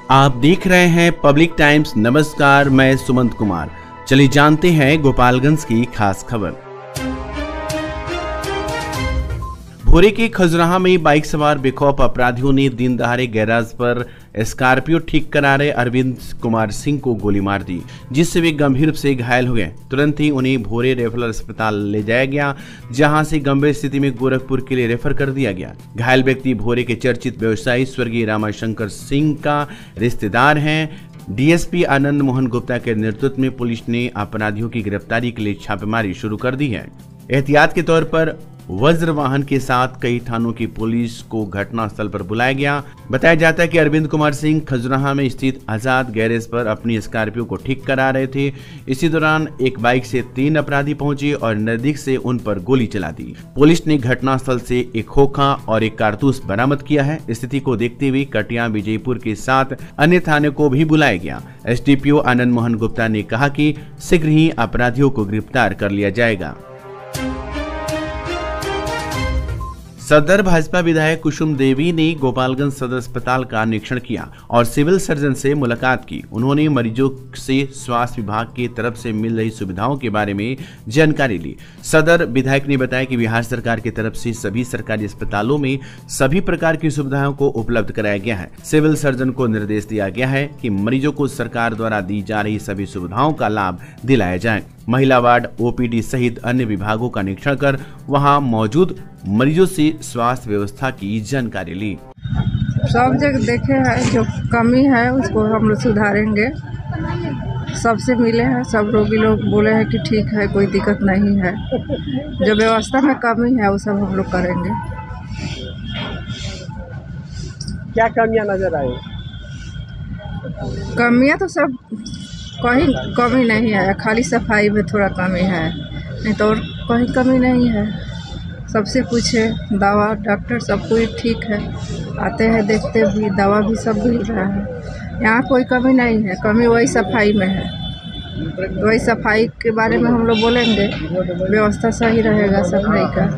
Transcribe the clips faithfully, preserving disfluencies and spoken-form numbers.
आप देख रहे हैं पब्लिक टाइम्स। नमस्कार, मैं सुमंत कुमार। चलिए जानते हैं गोपालगंज की खास खबर। भोरे के खजुराहा में बाइक सवार बेखौफ अपराधियों ने दिन दहाड़े गैराज पर स्कॉर्पियो ठीक करा रहे अरविंद कुमार सिंह को गोली मार दी, जिससे वे गंभीर रूप से घायल हो गए। तुरंत ही उन्हें भोरे रेफरल अस्पताल ले जाया गया, जहां से गंभीर स्थिति में गोरखपुर के लिए रेफर कर दिया गया। घायल व्यक्ति भोरे के चर्चित व्यवसायी स्वर्गीय रामाशंकर सिंह का रिश्तेदार हैं। डीएसपी आनंद मोहन गुप्ता के नेतृत्व में पुलिस ने अपराधियों की गिरफ्तारी के लिए छापेमारी शुरू कर दी है। एहतियात के तौर पर वज्र वाहन के साथ कई थानों की पुलिस को घटनास्थल पर बुलाया गया। बताया जाता है कि अरविंद कुमार सिंह खजुराहा में स्थित आजाद गैरेज पर अपनी स्कॉर्पियो को ठीक करा रहे थे। इसी दौरान एक बाइक से तीन अपराधी पहुंचे और नजदीक से उन पर गोली चला दी। पुलिस ने घटनास्थल से एक खोखा और एक कारतूस बरामद किया है। स्थिति को देखते हुए कटिया, विजयपुर के साथ अन्य थाने को भी बुलाया गया। एसडीपीओ आनंद मोहन गुप्ता ने कहा कि शीघ्र ही अपराधियों को गिरफ्तार कर लिया जाएगा। सदर भाजपा विधायक कुसुम देवी ने गोपालगंज सदर अस्पताल का निरीक्षण किया और सिविल सर्जन से मुलाकात की। उन्होंने मरीजों से स्वास्थ्य विभाग की तरफ से मिल रही सुविधाओं के बारे में जानकारी ली। सदर विधायक ने बताया कि बिहार सरकार की तरफ से सभी सरकारी अस्पतालों में सभी प्रकार की सुविधाओं को उपलब्ध कराया गया है। सिविल सर्जन को निर्देश दिया गया है कि मरीजों को सरकार द्वारा दी जा रही सभी सुविधाओं का लाभ दिलाया जाए। महिला वार्ड, ओपीडी सहित अन्य विभागों का निरीक्षण कर वहां मौजूद मरीजों से स्वास्थ्य व्यवस्था की जानकारी ली। सब जगह देखे हैं, जो कमी है उसको हम लोग सुधारेंगे। सबसे मिले हैं, सब रोगी लोग बोले हैं कि ठीक है, कोई दिक्कत नहीं है। जो व्यवस्था में कमी है वो सब हम लोग करेंगे। क्या कमियां नजर आई? कमियां तो सब कहीं कमी नहीं है, खाली सफाई में थोड़ा कमी है, नहीं तो और कहीं कमी नहीं है। सबसे पूछे, दवा डॉक्टर सब कुछ ठीक है, आते हैं देखते भी, दवा भी सब मिल रहा है। यहाँ कोई कमी नहीं है, कमी वही सफाई में है। वही सफाई के बारे में हम लोग बोलेंगे, व्यवस्था सही रहेगा सफाई का।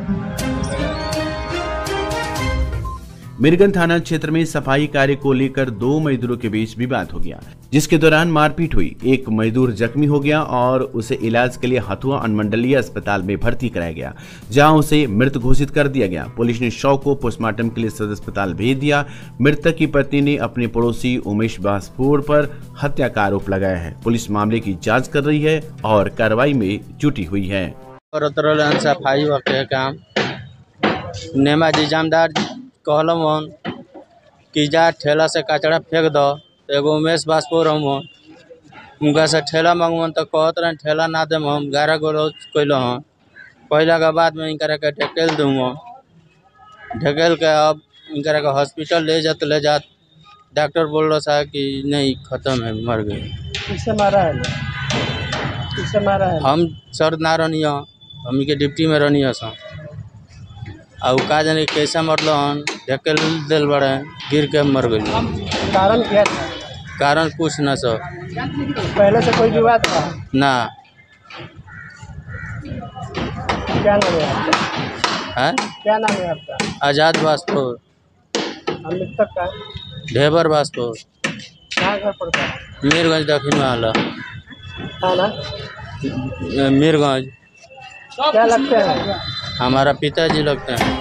मीरगंज थाना क्षेत्र में सफाई कार्य को लेकर दो मजदूरों के बीच विवाद हो गया, जिसके दौरान मारपीट हुई। एक मजदूर जख्मी हो गया और उसे इलाज के लिए हथुआ अनुमंडलीय अस्पताल में भर्ती कराया गया, जहां उसे मृत घोषित कर दिया गया। पुलिस ने शव को पोस्टमार्टम के लिए सदर अस्पताल भेज दिया। मृतक की पत्नी ने अपने पड़ोसी उमेश बासपुर पर हत्या का आरोप लगाया है। पुलिस मामले की जाँच कर रही है और कार्रवाई में जुटी हुई है। सफाई के काम नेमा जी जामदार कहलम हन कि जा ठेला से कचरा फेंक दो, तो एगो उमेश बासपुर हम उनका से ठेला मंगवन तो कहत रहे ठेला ना देम, हम ग्यारह गो रोज कैल हन। कैला के बाद में इनकर के ढकेल दूँ, ढकेल के अब इनकर के हॉस्पिटल ले जाते ले जात डॉक्टर बोल रहा था कि नहीं खत्म है, मर गए। किससे मारा है? किससे मारा है? हम सर ना रहनी, हम के डिप्टी में रहनी सर, और का जाने कैसे मरल हन, ढकेल दिल बड़े गिर के मर गई। कारण क्या था? कारण कुछ न सर। पहले से कोई विवाद था ना। क्या नाम है आपका? है? क्या नाम है आपका? आजाद बासपुर। मृतक का? ढेबर बासपुर। कहाँ घर पड़ता है? मीरगंज दक्षिण वाला थाना मीरगंज। क्या लगते हैं? हमारा पिताजी लगते हैं।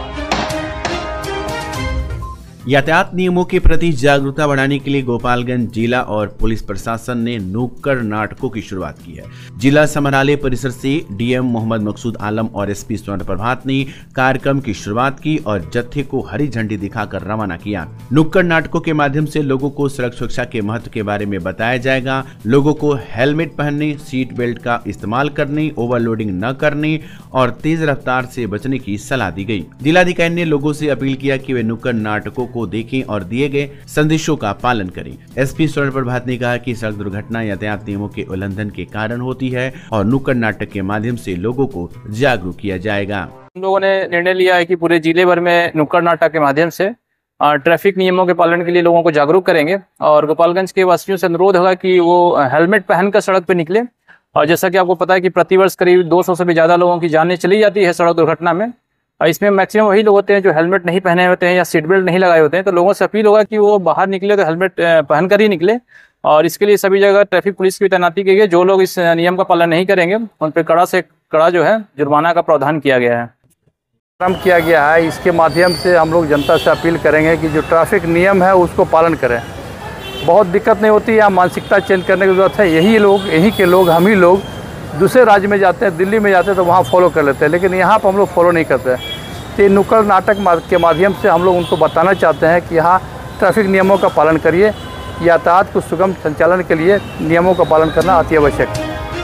यातायात नियमों के प्रति जागरूकता बढ़ाने के लिए गोपालगंज जिला और पुलिस प्रशासन ने नुक्कड़ नाटकों की शुरुआत की है। जिला समाहरणालय परिसर से डीएम मोहम्मद मकसूद आलम और एसपी स्वर्ण प्रभात ने कार्यक्रम की शुरुआत की और जत्थे को हरी झंडी दिखाकर रवाना किया। नुक्कड़ नाटकों के माध्यम से लोगों को सड़क सुरक्षा के महत्व के बारे में बताया जाएगा। लोगों को हेलमेट पहनने, सीट बेल्ट का इस्तेमाल करने, ओवरलोडिंग न करने और तेज रफ्तार से बचने की सलाह दी गई। जिलाधिकारी ने लोगों से अपील किया कि वे नुक्कड़ नाटकों को देखें और दिए गए संदेशों का पालन करें। एसपी स्वर्ण प्रभात ने कहा कि सड़क दुर्घटना यातायात नियमों के उल्लंघन के कारण होती है और नुक्कड़ नाटक के माध्यम से लोगों को जागरूक किया जाएगा। हम लोगों ने निर्णय लिया है कि पूरे जिले भर में नुक्कड़ नाटक के माध्यम से ट्रैफिक नियमों के पालन के लिए लोगों को जागरूक करेंगे और गोपालगंज के वासियों से अनुरोध होगा कि वो हेलमेट पहनकर सड़क पर निकले। और जैसा कि आपको पता है कि प्रतिवर्ष करीब दो सौ से भी ज्यादा लोगों की जानें चली जाती है सड़क दुर्घटना में, और इसमें मैक्सिमम वही लोग होते हैं जो हेलमेट नहीं पहने होते हैं या सीट बेल्ट नहीं लगाए होते हैं। तो लोगों से अपील होगा कि वो बाहर निकले तो हेलमेट पहन कर ही निकले, और इसके लिए सभी जगह ट्रैफिक पुलिस की तैनाती की गई है। जो लोग इस नियम का पालन नहीं करेंगे उन पर कड़ा से कड़ा जो है जुर्माना का प्रावधान किया गया है। काम किया गया है, इसके माध्यम से हम लोग जनता से अपील करेंगे कि जो ट्रैफिक नियम है उसको पालन करें। बहुत दिक्कत नहीं होती है, मानसिकता चेंज करने की ज़रूरत है। यही लोग यहीं के लोग हम ही लोग दूसरे राज्य में जाते हैं, दिल्ली में जाते हैं तो वहाँ फॉलो कर लेते हैं, लेकिन यहाँ पर हम लोग फॉलो नहीं करते हैं। तो ये नुक्कड़ नाटक के माध्यम से हम लोग उनको बताना चाहते हैं कि यहाँ ट्रैफिक नियमों का पालन करिए। यातायात को सुगम संचालन के लिए नियमों का पालन करना अति आवश्यक है।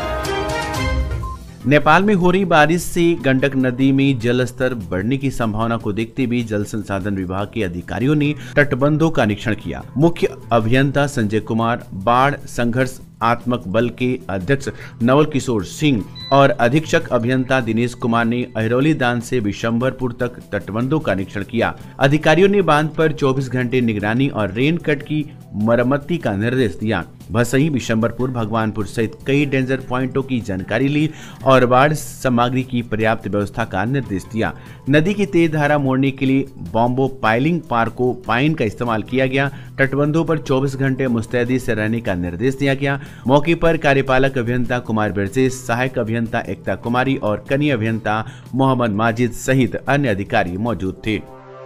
नेपाल में हो रही बारिश से गंडक नदी में जल स्तर बढ़ने की संभावना को देखते हुए जल संसाधन विभाग के अधिकारियों ने तटबंधों का निरीक्षण किया। मुख्य अभियंता संजय कुमार, बाढ़ संघर्ष आत्मक बल के अध्यक्ष नवल किशोर सिंह और अधीक्षक अभियंता दिनेश कुमार ने अहिरौली दान से विशंभरपुर तक तटबंधों का निरीक्षण किया। अधिकारियों ने बांध पर चौबीस घंटे निगरानी और रेन कट की मरम्मती का निर्देश दिया। भसई, विशंभरपुर, भगवानपुर सहित कई डेंजर पॉइंटों की जानकारी ली और बाढ़ सामग्री की पर्याप्त व्यवस्था का निर्देश दिया। नदी की तेज धारा मोड़ने के लिए बॉम्बो पाइलिंग पार्को पाइन का इस्तेमाल किया गया। तटबंधों पर चौबीस घंटे मुस्तैदी से रहने का निर्देश दिया गया। मौके पर कार्यपालक अभियंता कुमार बिरजेश, सहायक अभियंता एकता कुमारी और कनीय अभियंता मोहम्मद माजिद सहित अन्य अधिकारी मौजूद थे।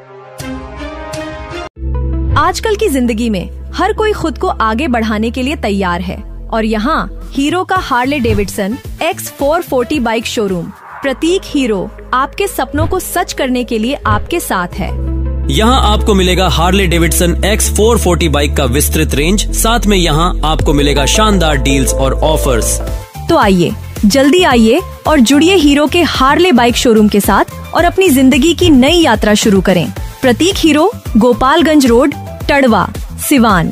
आजकल की जिंदगी में हर कोई खुद को आगे बढ़ाने के लिए तैयार है, और यहाँ हीरो का Harley Davidson X four forty bike showroom Pratik Hero आपके सपनों को सच करने के लिए आपके साथ है। यहाँ आपको मिलेगा Harley Davidson X four forty bike का विस्तृत रेंज, साथ में यहाँ आपको मिलेगा शानदार डील्स और ऑफर्स। तो आइए, जल्दी आइए और जुड़िए हीरो के हार्ले बाइक शोरूम के साथ और अपनी जिंदगी की नई यात्रा शुरू करें। प्रतीक हीरो, गोपालगंज रोड, टड़वा, सिवान।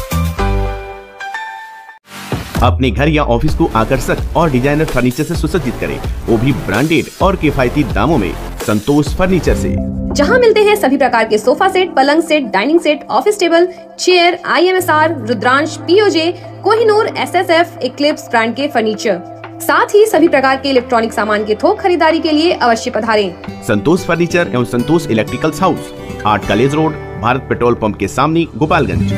अपने घर या ऑफिस को आकर्षक और डिजाइनर फर्नीचर से सुसज्जित करें, वो भी ब्रांडेड और किफायती दामों में संतोष फर्नीचर से। जहां मिलते हैं सभी प्रकार के सोफा सेट, पलंग set, dining set, office table, chair, I M S R, Rudransh, POJ, Kohinoor, S S F, Eclipse brand के फर्नीचर, साथ ही सभी प्रकार के इलेक्ट्रॉनिक सामान के थोक खरीदारी के लिए अवश्य पधारें। संतोष फर्नीचर एवं Santosh electricals house, art college road, Bharat petrol pump के सामने, गोपालगंज।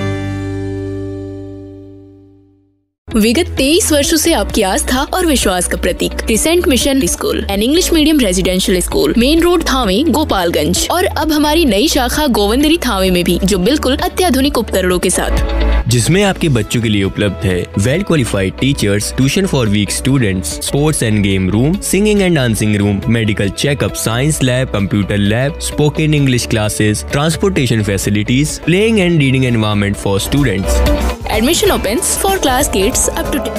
विगत तेईस वर्षों से आपकी आस्था और विश्वास का प्रतीक crescent mission school and English medium residential school, main road, Thawe, Gopalganj. और अब हमारी नई शाखा गोविंदरी थावे में भी, जो बिल्कुल अत्याधुनिक उपकरणों के साथ, जिसमें आपके बच्चों के लिए उपलब्ध है well qualified teachers, tuition for weak students, sports and game room, singing and dancing room, medical checkup, science lab, computer lab, spoken English classes, transportation facilities, playing and reading environment for students. Admission opens for class kids up to ten.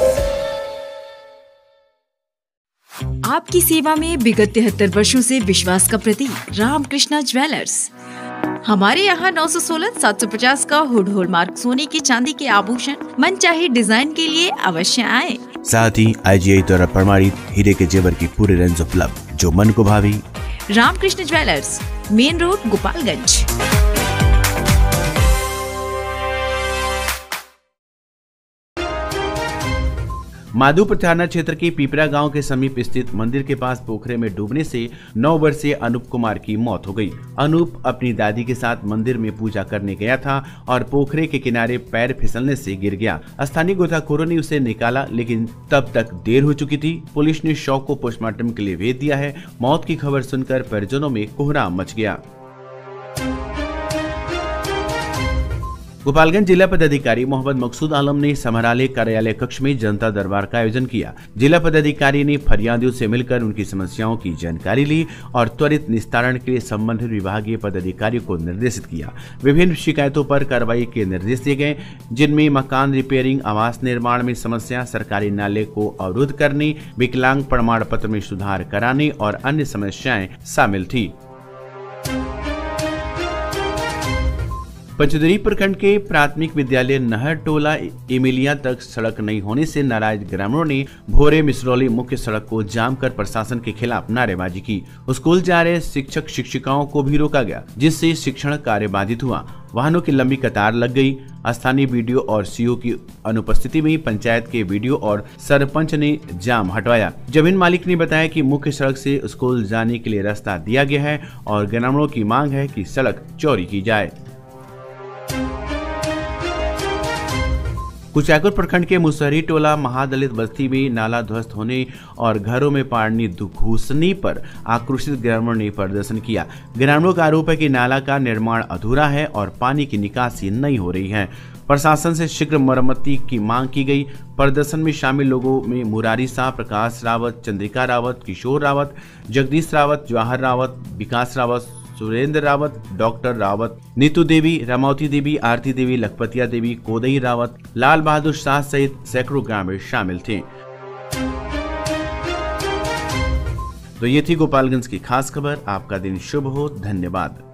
आपकी सेवा में विगत तिहत्तर वर्षों से विश्वास का प्रतीक Ramakrishna jewellers. हमारे यहाँ नौ सौ सोलह सात सौ पचास का हुड हॉलमार्क सोने की चांदी के आभूषण मनचाहे डिजाइन के लिए अवश्य आए। साथ ही आई जी आई द्वारा प्रमाणित हीरे के जेवर की पूरी रेंज उपलब्ध, जो मन को भावी। Ramkrishna jewellers, main road, Gopalganj. Madhopur थाना क्षेत्र के पीपरा गांव के समीप स्थित मंदिर के पास पोखरे में डूबने से नौ वर्षीय अनूप कुमार की मौत हो गई। अनूप अपनी दादी के साथ मंदिर में पूजा करने गया था और पोखरे के किनारे पैर फिसलने से गिर गया। स्थानीय गोताखोरों ने उसे निकाला, लेकिन तब तक देर हो चुकी थी। पुलिस ने शव को पोस्टमार्टम के लिए भेज दिया है। मौत की खबर सुनकर परिजनों में कोहराम मच गया। गोपालगंज जिला पदाधिकारी मोहम्मद मकसूद आलम ने समाहरणालय कार्यालय कक्ष में जनता दरबार का आयोजन किया। जिला पदाधिकारी ने फरियादियों से मिलकर उनकी समस्याओं की जानकारी ली और त्वरित निस्तारण के लिए संबंधित विभागीय पदाधिकारियों को निर्देशित किया। विभिन्न शिकायतों पर कार्रवाई के निर्देश दिए गए, जिनमें मकान रिपेयरिंग, आवास निर्माण में समस्या, सरकारी नाले को अवरुद्ध करने, विकलांग प्रमाण पत्र में सुधार कराने और अन्य समस्याएं शामिल थी। पंचदरी प्रखंड के प्राथमिक विद्यालय नहर टोला इमिलिया तक सड़क नहीं होने से नाराज ग्रामीणों ने भोरे मिसरौली मुख्य सड़क को जाम कर प्रशासन के खिलाफ नारेबाजी की। स्कूल जा रहे शिक्षक शिक्षिकाओं को भी रोका गया, जिससे शिक्षण कार्य बाधित हुआ। वाहनों की लंबी कतार लग गई। स्थानीय बीडीओ और सीओ की अनुपस्थिति में पंचायत के बीडीओ और सरपंच ने जाम हटवाया। जमीन मालिक ने बताया कि मुख्य सड़क से स्कूल जाने के लिए रास्ता दिया गया है और ग्रामीणों की मांग है कि सड़क चौड़ी की जाए। कुचायकोट प्रखंड के मुसहरी टोला महादलित बस्ती में नाला ध्वस्त होने और घरों में पानी घुसने पर आक्रोशित ग्रामीणों ने प्रदर्शन किया। ग्रामीणों का आरोप है कि नाला का निर्माण अधूरा है और पानी की निकासी नहीं हो रही है। प्रशासन से शीघ्र मरम्मती की मांग की गई। प्रदर्शन में शामिल लोगों में मुरारी शाह, प्रकाश रावत, चंद्रिका रावत, किशोर रावत, जगदीश रावत, जवाहर रावत, विकास रावत, सुरेंद्र रावत, डॉक्टर रावत, नीतू देवी, रमावती देवी, आरती देवी, लखपतिया देवी, कोदई रावत, लाल बहादुर शाह सहित सैकड़ों ग्रामीण शामिल थे। तो ये थी गोपालगंज की खास खबर। आपका दिन शुभ हो। धन्यवाद।